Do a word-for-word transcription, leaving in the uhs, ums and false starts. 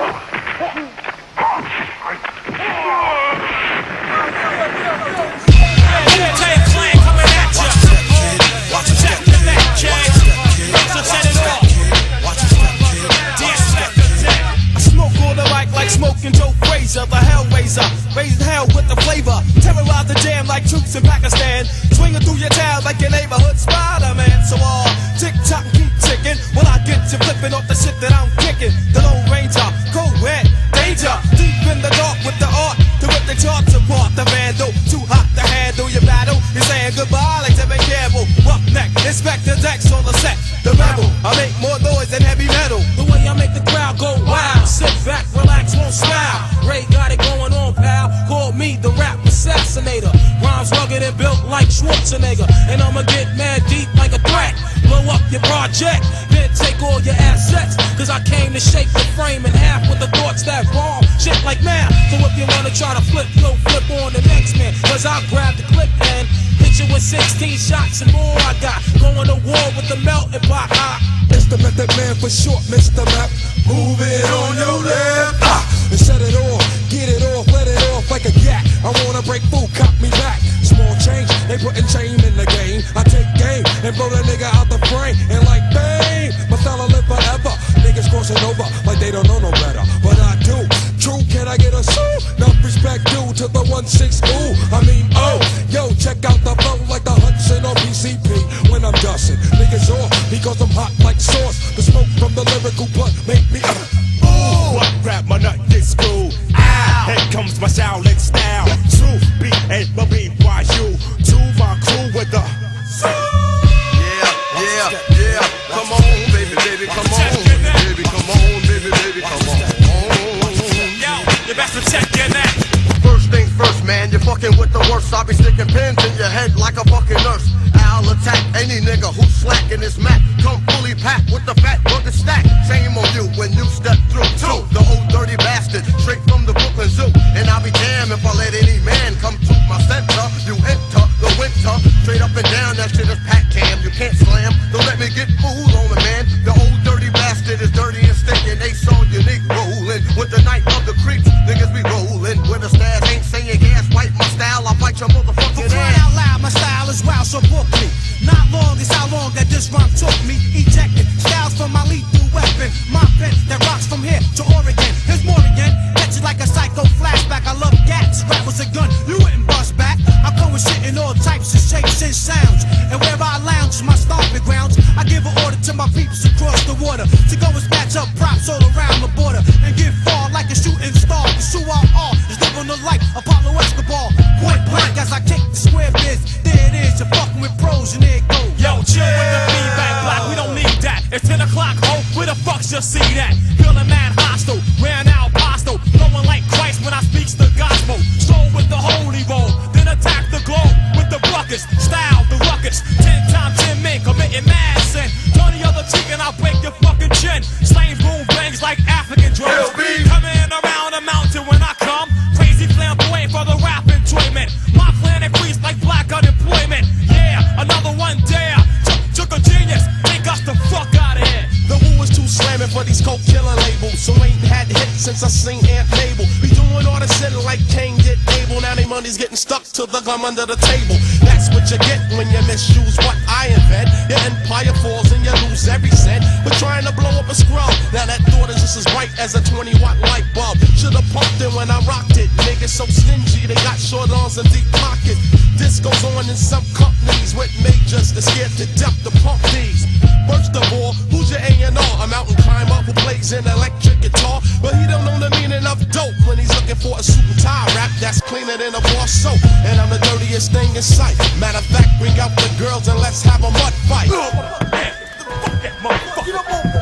Wu-Tang Clan coming at ya. Watch your step to that, kid. Frazier said it all. I smoke on the mic like smoking Joe Frazier, the Hellraiser, raising hell with the flavor. Terrorize the jam like troops in Pakistan, swinging through your town like your neighborhood Spiderman. So all uh, tick tock keep ticking, when I get you flipping off the shit that I'm kicking. The Lone Ranger, go red, danger, deep in the dark with the art to rip the charts apart. The vandal, too hot to handle your battle. You're saying goodbye like Jimmy Campbell. Up next, inspect the decks on the set. The rebel, I make more noise than heavy metal. The way I make the crowd go wild. Sit back, relax, won't smile. Ray got it going on, pal. Call me the rap assassinator. Rhymes rugged and built like Schwarzenegger. And I'ma get mad deep like a threat. Blow up your project, then take all your assets. Cause I came to shake the frame in half with the thoughts that bomb shit like math. So if you wanna try to flip, yo, flip on the next man. Cause I'll grab the clip and hit you with sixteen shots and more. I got going to war with the melting pot. Ah. It's the Method Man for short, Mister Meth. Move it on your left, ah, and set it off, get it off, let it off like a gat. I wanna break food, cop me back. Small change, they putting shame in the game. I take game and blow the nigga out the frame, and like bang, my fella live forever. Niggas crossing over like they don't know no better, but I do. True, can I get a sue? Enough respect due to the one six ooh. I mean, oh, yo, check out the flow like the Hudson or P C P. When I'm dusting, niggas off because I'm hot like sauce. The smoke from the lyrical blunt make me uh, ooh. What rap my nut get screwed? Ow. Here comes my Shaolin style. True B A B B Y U. To my crew with the yeah, yeah, yeah. Come on, baby, baby, come on, baby, come on, baby, baby, come on. Yo, you best protect your neck. First things first, man, you're fucking with the worst. I'll be sticking pins in your head like a fucking nurse. I'll attack any nigga who's slacking his mat. Come fully packed with the fat burger stack. Shame on you when you step through. Two, the old dirty bastard, straight from the Brooklyn Zoo. And I'll be damned if I let any man come to my center. You enter the winter, straight up and down, that shit is pack cam. You can't slam, don't let me get fooled on the man. The old dirty bastard is dirty and stinking. They saw unique rolling with the night of the creeps. Niggas be rolling with the stairs, ain't saying gas. Wipe my style, I bite your motherfucking ass. For crying out loud, my style is wild, so book me. Not long is how long that this rhyme took me. Ejected styles from my lethal weapon. My pen that rocks from here to Oregon. Here's more again. Catch it like a psycho flashback. I love gats. Rap was a gun. You wouldn't bust back. I come with shit in all types of shapes and sounds. And where I lounge is my stomping grounds. I give an order to my peeps across the water to go and snatch up props all around the border and get far like a shooting star. Cause who I are is living the life Apollo Escobar. Point blank as I kick the square biz. There it is. You're fucking with pros and there it goes. Yo, chill with the feedback block, we don't need that. It's ten o'clock, ho, where the fuck you see that? Feeling mad hostile, ran out postal. Flowing like Christ when I speaks the gospel. Stroll with the holy roll, then attack the globe with the buckets. Style, the ruckus, ten times ten men committing mad sin. Turn the other cheek and I'll break your fucking chin. Slaying boom bangs like African drums. Coming around a mountain when I come. Crazy flamboyant for the rap enjoyment. My planet freeze like black unemployment. Yeah, another one dare. Took a genius, take us the fuck out of here. The Wu is too slamming for these coke killer labels, so ain't had hits since I seen Aunt Mabel. Be doing all the shit like King did Abel. Now they money's getting stuck to the gum under the table. That's what you get when you misuse what I invent. Your empire falls and you lose every cent. But trying to blow up a scrub, now that thought is just as bright as a twenty watt light bulb. Should've pumped it when I rocked it. Niggas so stingy, they got short arms and deep pockets. This goes on in some companies with majors that's scared to death to pump these. First of all, who's your A and R? A mountain climber who plays an electric guitar, but he don't know the meaning of dope when he's looking for a suit and tie rap that's cleaner than a bar soap. And I'm the dirtiest thing in sight. Matter of fact, bring out the girls and let's have a mud fight. Fuck that motherfucker.